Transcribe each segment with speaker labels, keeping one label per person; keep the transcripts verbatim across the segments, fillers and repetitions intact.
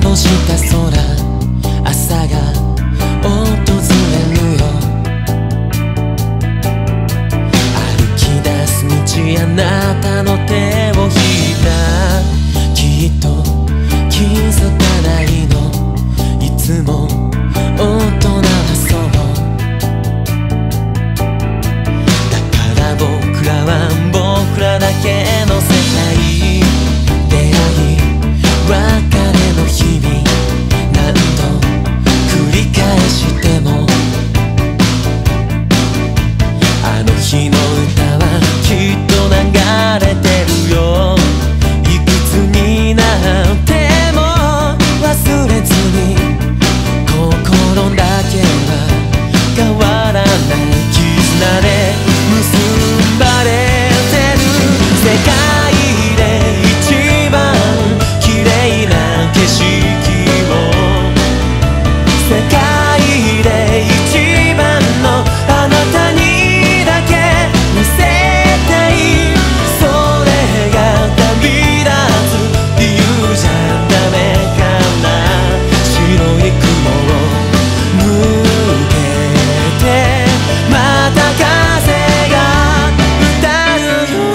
Speaker 1: とした空、朝が訪れるよ。歩き出す道、あなたの手を引いた。きっと気づかないの、いつも大人はそう。だから僕らは僕らだけの世界。出会い別れの日々、何度繰り返してもあの日の歌はきっと流れてるよ。いくつになっても忘れずに、心だけは変わらない絆で結ばれてる。世界で一番綺麗な景色を、世界で一番のあなたにだけ見せたい。それが旅立つ理由じゃダメかな。白い雲を抜けてまた風が歌うよ。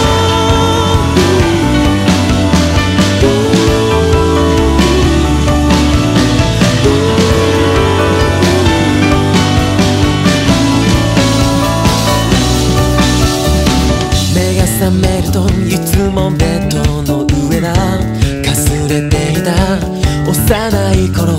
Speaker 1: 目が覚めるといつもベッドの上だ。かすれていた幼い頃